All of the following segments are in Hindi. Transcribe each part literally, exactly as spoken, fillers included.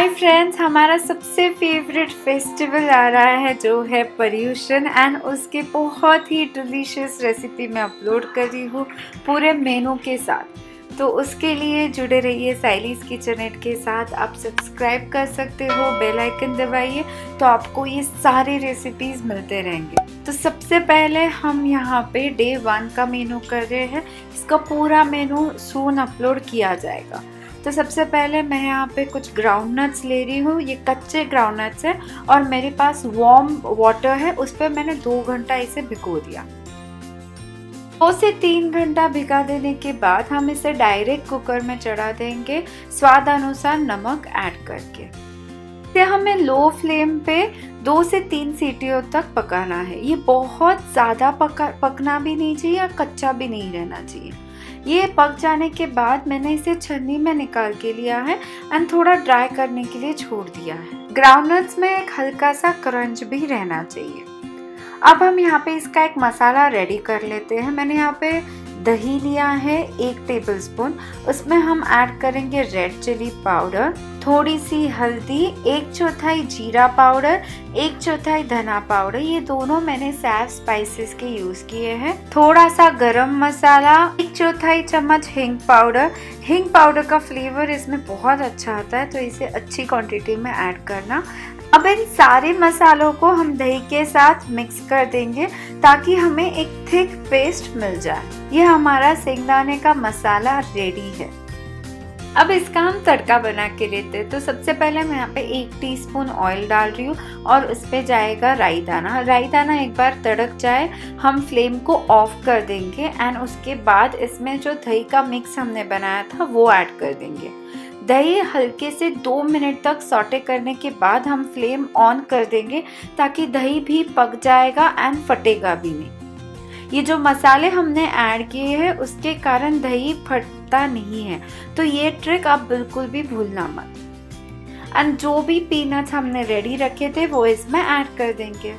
हाय फ्रेंड्स, हमारा सबसे फेवरेट फेस्टिवल आ रहा है जो है पर्यूषण एंड उसके बहुत ही डिलीशियस रेसिपी मैं अपलोड कर रही हूँ पूरे मेनू के साथ। तो उसके लिए जुड़े रहिए साइलीज किचननेट के साथ। आप सब्सक्राइब कर सकते हो, बेल आइकन दबाइए तो आपको ये सारे रेसिपीज़ मिलते रहेंगे। तो सबसे पहले हम यहाँ पे डे वन का मेनू कर रहे हैं। इसका पूरा मेनू सून अपलोड किया जाएगा। तो सबसे पहले मैं यहाँ पे कुछ ग्राउंड नट्स ले रही हूँ। ये कच्चे ग्राउंड नट्स है और मेरे पास वार्म वाटर है, उस पर मैंने दो घंटा इसे भिगो दिया। दो से तीन घंटा भिगा देने के बाद हम इसे डायरेक्ट कुकर में चढ़ा देंगे, स्वाद अनुसार नमक ऐड करके। इसे हमें लो फ्लेम पे दो से तीन सीटियों तक पकाना है। ये बहुत ज़्यादा पका पकना भी नहीं चाहिए और कच्चा भी नहीं रहना चाहिए। ये पक जाने के बाद मैंने इसे छन्नी में निकाल के लिया है एंड थोड़ा ड्राई करने के लिए छोड़ दिया है। ग्राउंडनट्स में एक हल्का सा क्रंच भी रहना चाहिए। अब हम यहाँ पे इसका एक मसाला रेडी कर लेते हैं। मैंने यहाँ पे दही लिया है एक टेबलस्पून, उसमें हम ऐड करेंगे रेड चिली पाउडर, थोड़ी सी हल्दी, एक चौथाई जीरा पाउडर, एक चौथाई धना पाउडर। ये दोनों मैंने सैफ स्पाइसेस के यूज किए हैं। थोड़ा सा गरम मसाला, एक चौथाई चम्मच हिंग पाउडर। हिंग पाउडर का फ्लेवर इसमें बहुत अच्छा आता है, तो इसे अच्छी क्वांटिटी में ऐड करना। अब इन सारे मसालों को हम दही के साथ मिक्स कर देंगे ताकि हमें एक थिक पेस्ट मिल जाए। ये हमारा सिंगदाने का मसाला रेडी है। अब इसका हम तड़का बना के लेते हैं। तो सबसे पहले मैं यहाँ पे एक टीस्पून ऑयल डाल रही हूँ और उस पे जाएगा राई दाना। राई दाना एक बार तड़क जाए हम फ्लेम को ऑफ कर देंगे एंड उसके बाद इसमें जो दही का मिक्स हमने बनाया था वो ऐड कर देंगे। दही हल्के से दो मिनट तक सॉटे करने के बाद हम फ्लेम ऑन कर देंगे ताकि दही भी पक जाएगा एंड फटेगा भी नहीं। ये जो मसाले हमने ऐड किए हैं उसके कारण दही फटता नहीं है, तो ये ट्रिक आप बिल्कुल भी भूलना मत। एंड जो भी पीनट्स हमने रेडी रखे थे वो इसमें ऐड कर देंगे।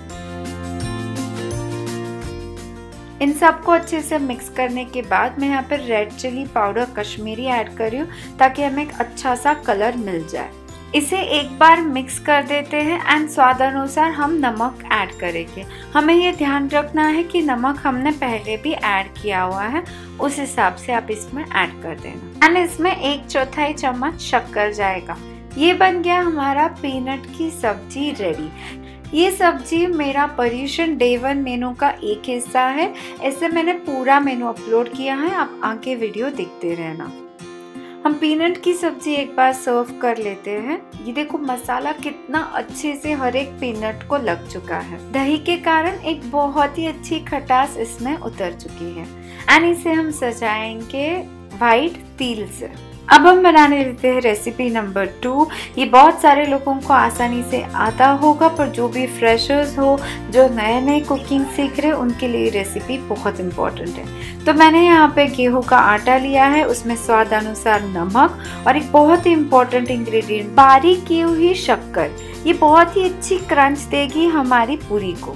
इन सबको अच्छे से मिक्स करने के बाद मैं यहाँ पर red chili powder Kashmiri add कर रही हूँ ताकि हमें एक अच्छा सा कलर मिल जाए। इसे एक बार मिक्स कर देते हैं एंड स्वाद अनुसार हम नमक ऐड करेंगे। हमें ये ध्यान रखना है कि नमक हमने पहले भी ऐड किया हुआ है, उस हिसाब से आप इसमें ऐड कर देना। एंड इसमें एक चौथाई चम्मच शक्कर जाएगा। ये बन गया हमारा पीनट की सब्जी रेडी। ये सब्जी मेरा पर्यूषण डे वन मेनू का एक हिस्सा है। ऐसे मैंने पूरा मेनू अपलोड किया है, आप आगे वीडियो देखते रहना। हम पीनट की सब्जी एक बार सर्व कर लेते हैं। ये देखो मसाला कितना अच्छे से हर एक पीनट को लग चुका है। दही के कारण एक बहुत ही अच्छी खटास इसमें उतर चुकी है एंड इसे हम सजाएंगे वाइट तिल से। अब हम बनाने लेते हैं रेसिपी नंबर टू। ये बहुत सारे लोगों को आसानी से आता होगा, पर जो भी फ्रेशर्स हो, जो नए नए कुकिंग सीख रहे, उनके लिए रेसिपी बहुत इम्पोर्टेंट है। तो मैंने यहाँ पे गेहूं का आटा लिया है, उसमें स्वाद अनुसार नमक और एक बहुत ही इम्पोर्टेंट इंग्रेडिएंट बारीक की हुई शक्कर। ये बहुत ही अच्छी क्रंच देगी हमारी पूरी को।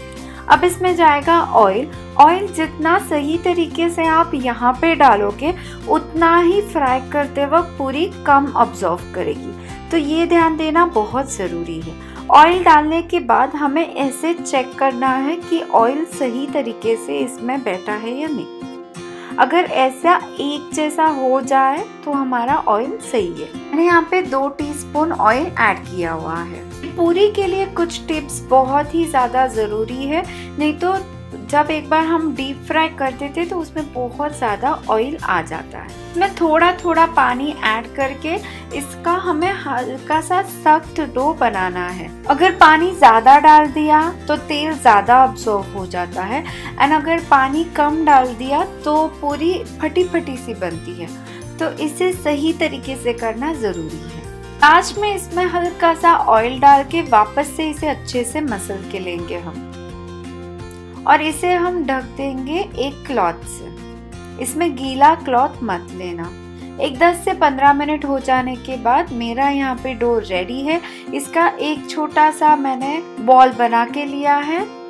अब इसमें जाएगा ऑयल। ऑयल जितना सही तरीके से आप यहाँ पे डालोगे उतना ही फ्राई करते वक्त पूरी कम ऑब्जॉर्व करेगी, तो ये ध्यान देना बहुत ज़रूरी है। ऑयल डालने के बाद हमें ऐसे चेक करना है कि ऑयल सही तरीके से इसमें बैठा है या नहीं। अगर ऐसा एक जैसा हो जाए तो हमारा ऑयल सही है। मैंने यहाँ पे दो टीस्पून ऑयल ऐड किया हुआ है। पूरी के लिए कुछ टिप्स बहुत ही ज़्यादा ज़रूरी है, नहीं तो जब एक बार हम डीप फ्राई करते थे तो उसमें बहुत ज़्यादा ऑयल आ जाता है। इसमें थोड़ा थोड़ा पानी ऐड करके इसका हमें हल्का सा सख्त डो बनाना है। अगर पानी ज़्यादा डाल दिया तो तेल ज़्यादा अब्सॉर्ब हो जाता है एंड अगर पानी कम डाल दिया तो पूरी फटी फटी सी बनती है, तो इसे सही तरीके से करना ज़रूरी है। लास्ट में इसमें हल्का सा ऑयल डाल के वापस से इसे अच्छे से मसल के लेंगे हम, और इसे हम ढक देंगे एक क्लॉथ से। इसमें गीला क्लॉथ मत लेना। एक दस से पंद्रह मिनट हो जाने के बाद मेरा यहाँ पे डो रेडी है। इसका एक छोटा सा मैंने बॉल बना के लिया है।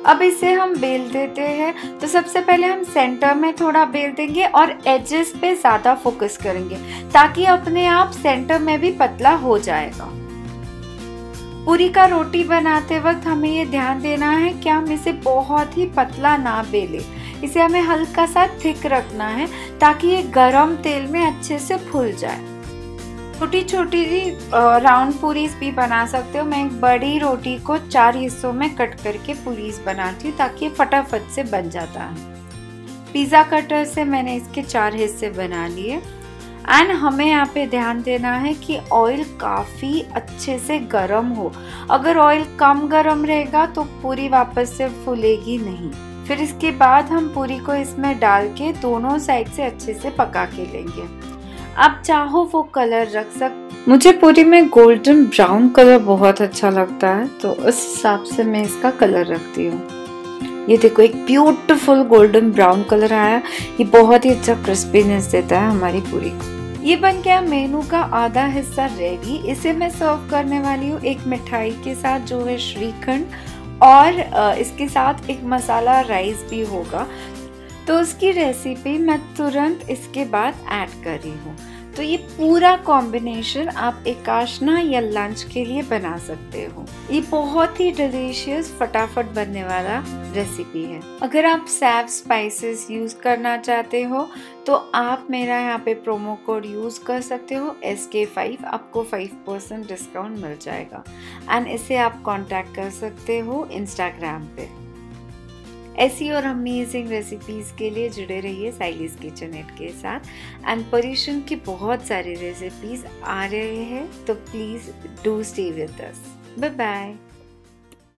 अब इसे हम बेल देते हैं। तो सबसे पहले हम सेंटर में थोड़ा बेल देंगे और एजेस पे ज़्यादा फोकस करेंगे ताकि अपने आप सेंटर में भी पतला हो जाएगा। पूरी का रोटी बनाते वक्त हमें ये ध्यान देना है कि हम इसे बहुत ही पतला ना बेलें। इसे हमें हल्का सा थिक रखना है ताकि ये गरम तेल में अच्छे से फूल जाए। छोटी छोटी राउंड पूरीज भी बना सकते हो। मैं एक बड़ी रोटी को चार हिस्सों में कट करके पूरीज बनाती हूँ ताकि ये फटाफट से बन जाता है। पिज़्ज़ा कटर से मैंने इसके चार हिस्से बना लिए। एंड हमें यहाँ पे ध्यान देना है कि ऑयल काफ़ी अच्छे से गर्म हो। अगर ऑयल कम गर्म रहेगा तो पूरी वापस से फूलेगी नहीं। फिर इसके बाद हम पूरी को इसमें डाल के दोनों साइड से अच्छे से पका के लेंगे। आप चाहो वो कलर रख सक। मुझे पूरी में गोल्डन ब्राउन कलर बहुत अच्छा लगता है तो उस हिसाब से मैं इसका कलर रखती हूँ। ये देखो एक ब्यूटीफुल गोल्डन ब्राउन कलर आया। ये बहुत ही अच्छा क्रिस्पीनेस देता है हमारी पूरी को। ये बन गया मेनू का आधा हिस्सा रेडी। इसे मैं सर्व करने वाली हूँ एक मिठाई के साथ जो है श्रीखंड, और इसके साथ एक मसाला राइस भी होगा। तो उसकी रेसिपी मैं तुरंत इसके बाद ऐड कर रही हूँ। तो ये पूरा कॉम्बिनेशन आप एकाशना या लंच के लिए बना सकते हो। ये बहुत ही डिलीशियस फटाफट बनने वाला रेसिपी है। अगर आप सैव स्पाइसेस यूज़ करना चाहते हो तो आप मेरा यहाँ पे प्रोमो कोड यूज़ कर सकते हो एस के फाइव, आपको फाइव परसेंट डिस्काउंट मिल जाएगा। एंड इसे आप कॉन्टैक्ट कर सकते हो इंस्टाग्राम पे। ऐसी और अमेजिंग रेसिपीज़ के लिए जुड़े रहिए साइलीज किचननेट के साथ। एंड पर्यूषण की बहुत सारी रेसिपीज़ आ रहे हैं तो please do stay with us. Bye bye.